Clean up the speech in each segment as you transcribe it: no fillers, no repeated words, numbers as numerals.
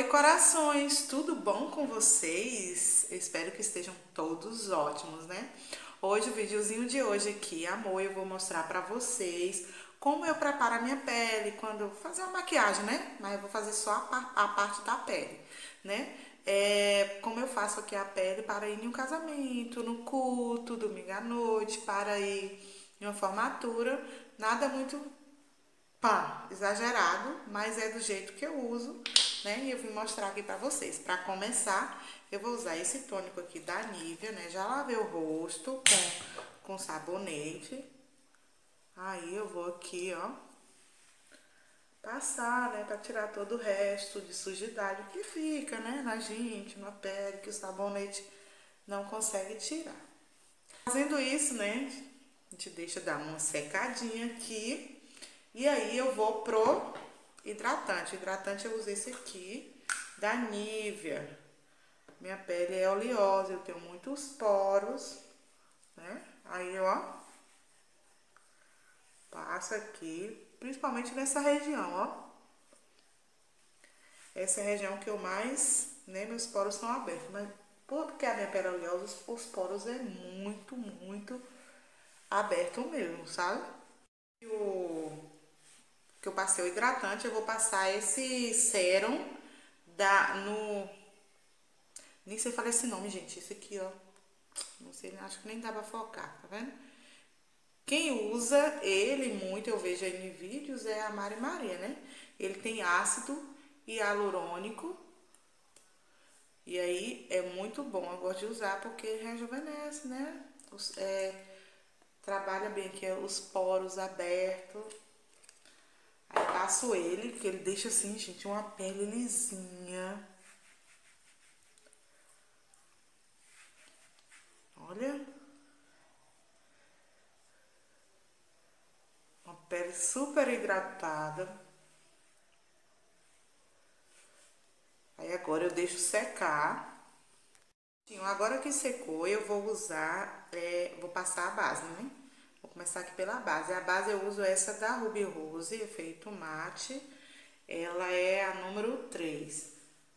corações, tudo bom com vocês? Eu espero que estejam todos ótimos, né? Hoje, o videozinho de hoje aqui, amor, eu vou mostrar pra vocês como eu preparo a minha pele quando eu fazer uma maquiagem, né? Mas eu vou fazer só a parte da pele, né? Como eu faço aqui a pele para ir em um casamento, no culto, domingo à noite, para ir em uma formatura, nada muito exagerado, mas é do jeito que eu uso, né? E eu vim mostrar aqui pra vocês. Pra começar, eu vou usar esse tônico aqui da Nivea, né? Já lavei o rosto com sabonete. Aí eu vou aqui, ó, passar, né? Pra tirar todo o resto de sujidade que fica, né? Na gente, na pele, que o sabonete não consegue tirar. Fazendo isso, né? A gente deixa dar uma secadinha aqui. E aí eu vou pro hidratante. Hidratante eu usei esse aqui, da Nivea. Minha pele é oleosa, eu tenho muitos poros, né? Aí, ó, passa aqui, principalmente nessa região, ó. Essa é a região que eu mais, né, meus poros são abertos. Mas porque a minha pele é oleosa, os poros é muito aberto mesmo, sabe? Que eu passei o hidratante, eu vou passar esse sérum nem sei falar esse nome, gente. Esse aqui, ó. Não sei, acho que nem dá pra focar, tá vendo? Quem usa ele muito, eu vejo aí em vídeos, é a Mari Maria, né? Ele tem ácido hialurônico. E aí é muito bom. Eu gosto de usar porque rejuvenesce, né? Trabalha bem aqui os poros abertos. Aí passo ele, que ele deixa assim, gente, uma pele lisinha. Olha. Uma pele super hidratada. Aí agora eu deixo secar. Agora que secou, eu vou usar, vou passar a base, né? Vou começar aqui pela base. A base eu uso essa da Ruby Rose, efeito mate. Ela é a número 3.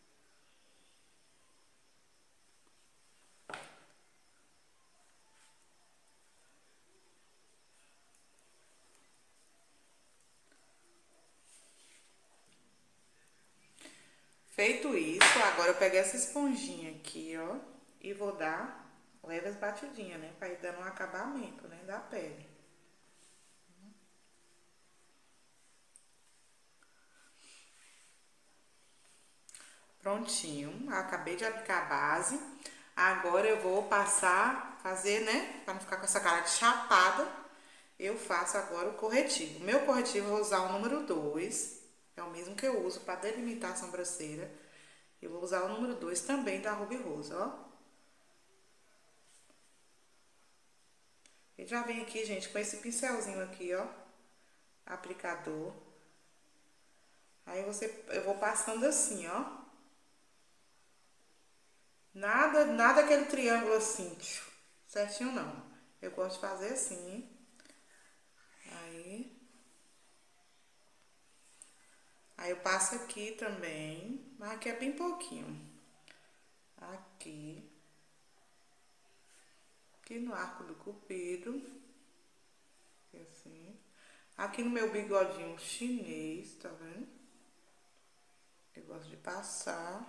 Feito isso, agora eu pego essa esponjinha aqui, ó, e vou dar leves batidinhas, né? Pra ir dando um acabamento, né, da pele. Prontinho, acabei de aplicar a base. Agora eu vou passar, fazer, né, pra não ficar com essa cara de chapada, eu faço agora o corretivo. Meu corretivo eu vou usar o número 2, é o mesmo que eu uso para delimitar a sobrancelha. Eu vou usar o número 2 também da Ruby Rose, ó. E já vem aqui, gente, com esse pincelzinho aqui, ó, aplicador. Aí eu vou passando assim, ó. Nada aquele triângulo assim, certinho não. Eu gosto de fazer assim. Aí eu passo aqui também, mas aqui é bem pouquinho. Aqui no arco do cupido, assim. Aqui no meu bigodinho chinês, tá vendo? Eu gosto de passar.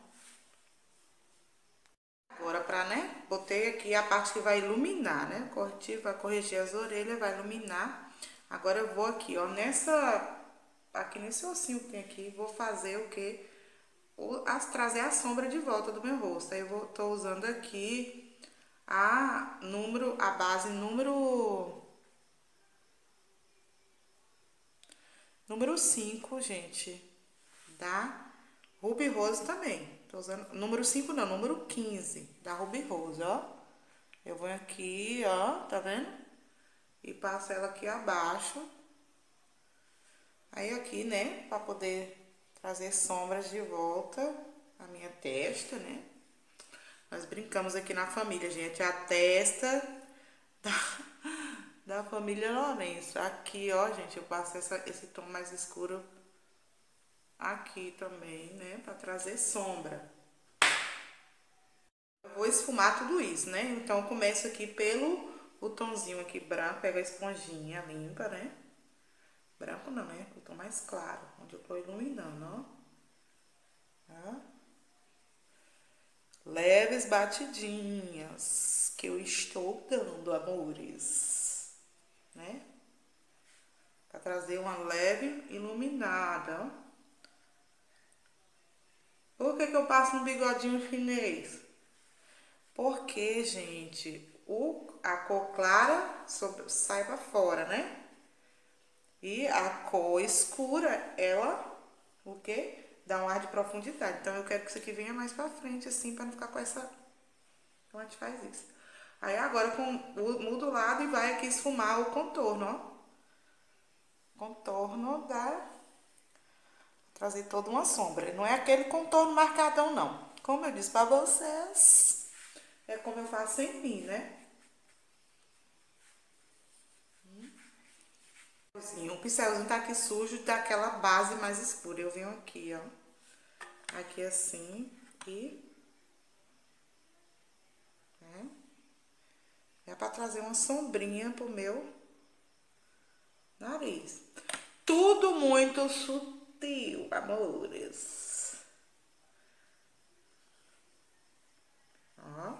Agora pra, né, botei aqui a parte que vai iluminar, né? O corretivo vai corrigir as orelhas, vai iluminar. Agora eu vou aqui, ó, aqui nesse ossinho que tem aqui, vou fazer o quê? Trazer a sombra de volta do meu rosto. Aí eu tô usando aqui a base número 5, gente, da Ruby Rose também. Tô usando número 5 não, número 15 da Ruby Rose, ó. Eu vou aqui, ó, tá vendo? E passo ela aqui abaixo. Aí aqui, né, pra poder trazer sombras de volta à minha testa, né? Nós brincamos aqui na família, gente, a testa da família Lourenço. Aqui, ó, gente, eu passo esse tom mais escuro aqui também, né? Pra trazer sombra. Eu vou esfumar tudo isso, né? Então, eu começo aqui pelo o tomzinho aqui branco. Pego a esponjinha limpa, né? Branco não, né? O tom mais claro, onde eu tô iluminando, ó. Tá? Leves batidinhas que eu estou dando, amores, né? Pra trazer uma leve iluminada, ó. Por que que eu passo um bigodinho chinês? Porque, gente, a cor clara sai pra fora, né? E a cor escura, ela, o quê? Dá um ar de profundidade. Então, eu quero que isso aqui venha mais pra frente, assim, pra não ficar com essa... Então, a gente faz isso. Aí, agora, muda o lado e vai aqui esfumar o contorno, ó. Contorno da... Trazer toda uma sombra. Não é aquele contorno marcadão, não. Como eu disse pra vocês, é como eu faço em mim, né? O pincelzinho tá aqui sujo daquela base mais escura. Eu venho aqui, ó. Aqui assim e... né? É pra trazer uma sombrinha pro meu nariz. Tudo muito sutil, amores. Ó.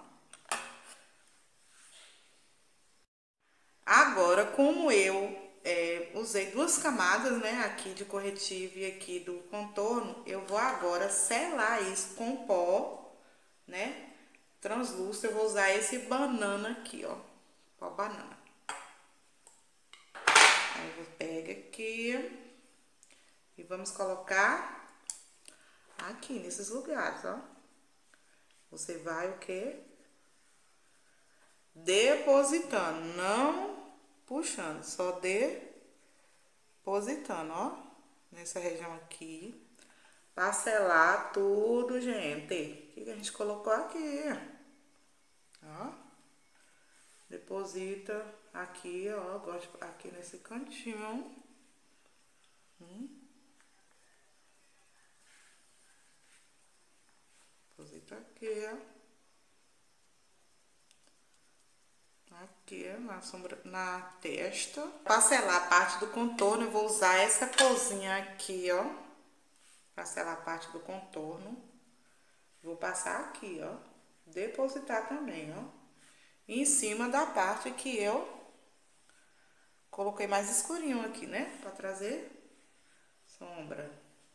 Agora, como eu usei duas camadas, né, aqui de corretivo e aqui do contorno, eu vou agora selar isso com pó, né, translúcido. Eu vou usar esse banana aqui, ó, pó banana. Aí eu pego aqui e vamos colocar aqui nesses lugares, ó. Você vai o quê? Depositando, não puxando, só depositando, ó, nessa região aqui. Parcelar tudo, gente. O que a gente colocou aqui? Ó. Deposita aqui, ó. Gosto aqui nesse cantinho. Deposita aqui, ó. Aqui, na sombra, na testa. Parcelar a parte do contorno, eu vou usar essa corzinha aqui, ó. Parcelar a parte do contorno. Vou passar aqui, ó. Depositar também, ó. Em cima da parte que eu coloquei mais escurinho aqui, né? Pra trazer sombra.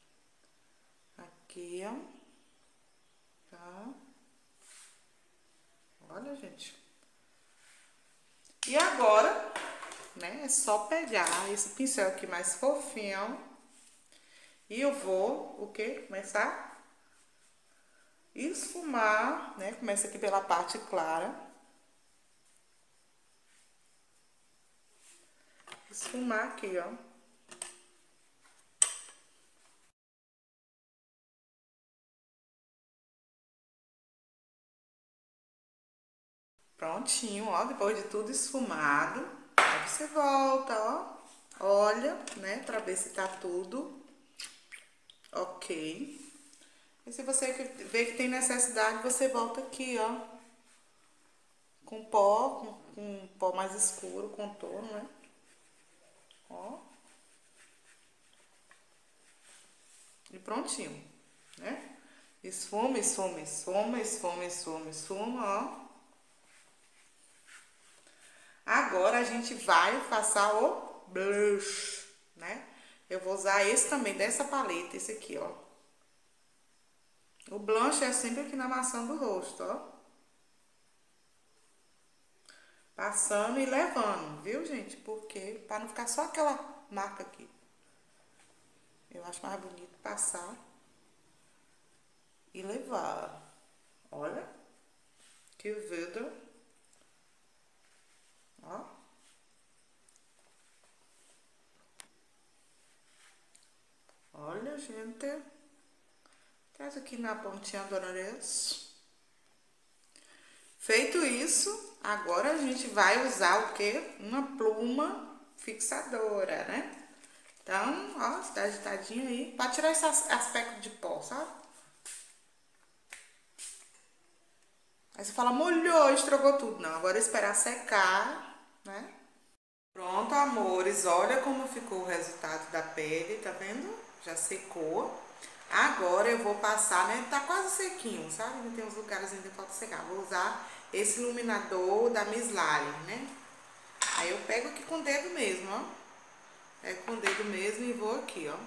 Aqui, ó. Tá? Olha, gente. E agora, né? É só pegar esse pincel aqui mais fofinho. E eu vou, o quê? Começar a esfumar, né? Começa aqui pela parte clara. Esfumar aqui, ó. Prontinho, ó. Depois de tudo esfumado, aí você volta, ó. Olha, né? Pra ver se tá tudo ok. E se você vê que tem necessidade, você volta aqui, ó. Com pó, com pó mais escuro, contorno, né? Ó. E prontinho, né? Esfuma, esfuma, esfuma, esfuma, esfuma, esfuma, ó. Agora a gente vai passar o blush, né? Eu vou usar esse também, dessa paleta, esse aqui, ó. O blush é sempre aqui na maçã do rosto, ó. Passando e levando, viu, gente? Porque, pra não ficar só aquela marca aqui. Eu acho mais bonito passar e levar. Olha, que vida. Ó. Olha, gente. Traz aqui na pontinha do nariz. Feito isso, agora a gente vai usar o quê? Uma pluma fixadora, né? Então, ó, dá agitadinho aí, pra tirar esse aspecto de pó, sabe? Aí você fala, molhou, estragou tudo. Não, agora é esperar secar, né? Pronto, amores, olha como ficou o resultado da pele, tá vendo? Já secou. Agora eu vou passar, né? Tá quase sequinho, sabe? Ainda tem uns lugares ainda que falta secar. Vou usar esse iluminador da Miss Lali, né? Aí eu pego aqui com o dedo mesmo, ó. Pego com o dedo mesmo e vou aqui, ó.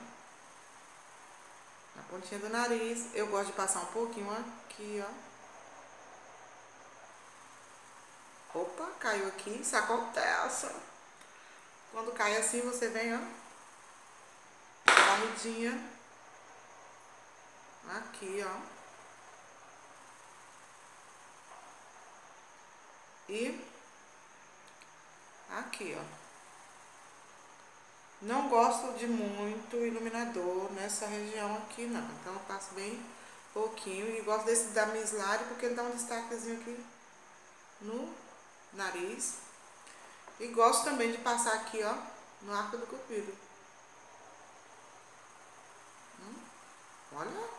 Na pontinha do nariz. Eu gosto de passar um pouquinho aqui, ó. Opa, caiu aqui. Isso acontece. Quando cai assim, você vem, ó. Barrudinha. Aqui, ó. E aqui, ó. Não gosto de muito iluminador nessa região aqui, não. Então eu passo bem pouquinho. E gosto desse da Miss Lali porque ele dá um destaquezinho aqui no nariz. E gosto também de passar aqui, ó, no arco do cupido. Olha.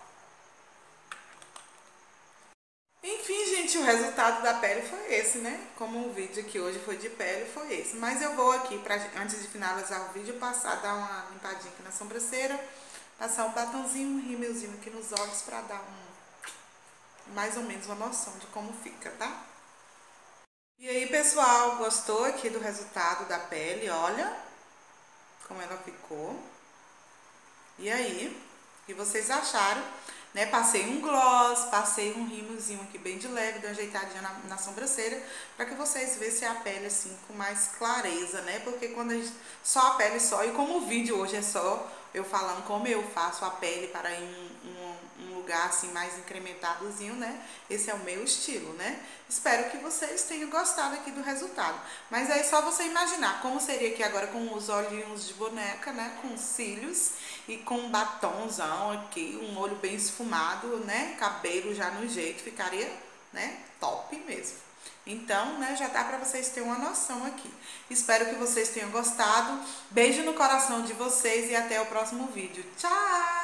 Enfim, gente, o resultado da pele foi esse, né? Como o vídeo aqui hoje foi de pele, foi esse. Mas eu vou aqui, antes de finalizar o vídeo, dar uma limpadinha aqui na sobrancelha, passar um batonzinho, um rímelzinho aqui nos olhos pra dar mais ou menos uma noção de como fica, tá? E aí, pessoal, gostou aqui do resultado da pele? Olha como ela ficou. E aí, o que vocês acharam? Né, passei um gloss, passei um rímelzinho aqui bem de leve, dei uma ajeitadinha na sobrancelha, para que vocês vejam a pele assim com mais clareza, né? Porque quando a gente, só a pele só, e como o vídeo hoje é só eu falando como eu faço a pele para ir um lugar assim mais incrementadozinho, né? Esse é o meu estilo, né? Espero que vocês tenham gostado aqui do resultado. Mas aí só você imaginar como seria aqui agora com os olhinhos de boneca, né? Com cílios e com um batonzão aqui, um olho bem esfumado, né? Cabelo já no jeito, ficaria, né? Top mesmo. Então, né, já dá para vocês terem uma noção aqui. Espero que vocês tenham gostado. Beijo no coração de vocês e até o próximo vídeo. Tchau!